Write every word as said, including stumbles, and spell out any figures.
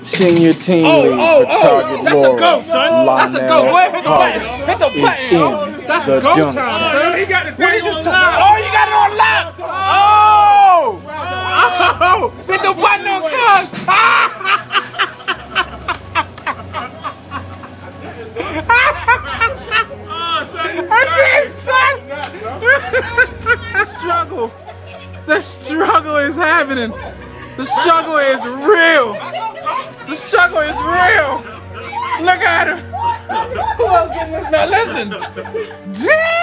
Senior team oh, lead oh, for oh, Target that's Laurel. a go, son. That's a go. Go ahead, hit the button. Hit the button. Is Oh, in that's the go dunk time, tank. son. He got the What thing is you on talking? lock. Oh, you got it on lock. Oh, oh, hit the button on cuz. The struggle, the struggle is happening. The struggle is real. The struggle is real. Look at him. Who else getting this man? Listen. Damn.